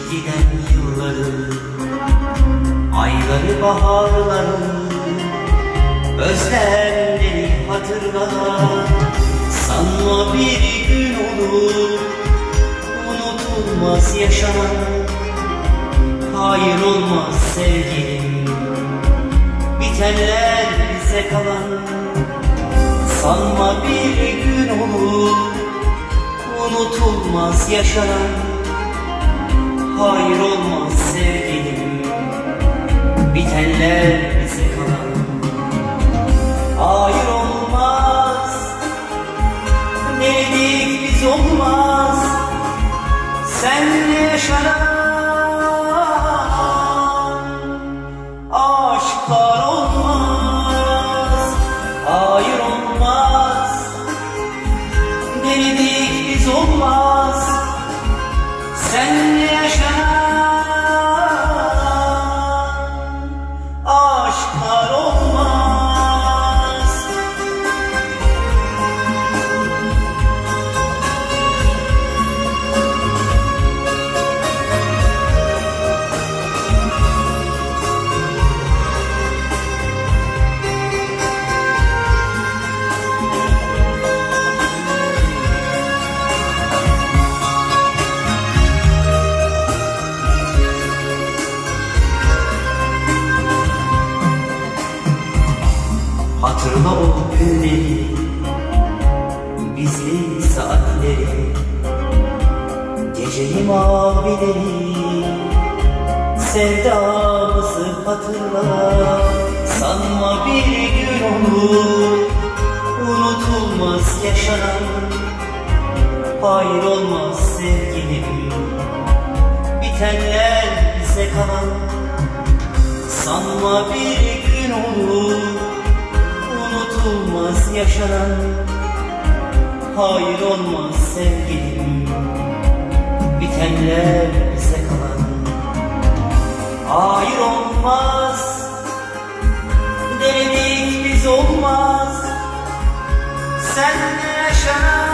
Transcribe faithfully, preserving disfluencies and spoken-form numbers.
giden yılları, ayları, baharları, özlemleri hatırla. Sanma bir gün olur unutulmaz yaşanan. Hayır olmaz sevgilim, bitenler bize kalan. Sanma bir gün olur unutulmaz yaşanan. Hayır olmaz sevgilim, bitenler bize kalan. Hayır olmaz, ne dedik biz olmaz, senle yaşanan aşklar olmaz. Hayır olmaz, ne dedik biz olmaz, senle yaşanan aşklar olmaz. Hatırla o günleri, bizli saatleri, geceli mavileri, sevdamızı hatırla. Sanma bir gün olur unutulmaz yaşanan. Hayır olmaz sevgilim, bitenler bize kalan. Sanma bir gün olur unutulmaz yaşanan. Hayır olmaz sevgilim, bitenler bize kalan. Hayır olmaz, denedik biz olmaz, senle yaşanan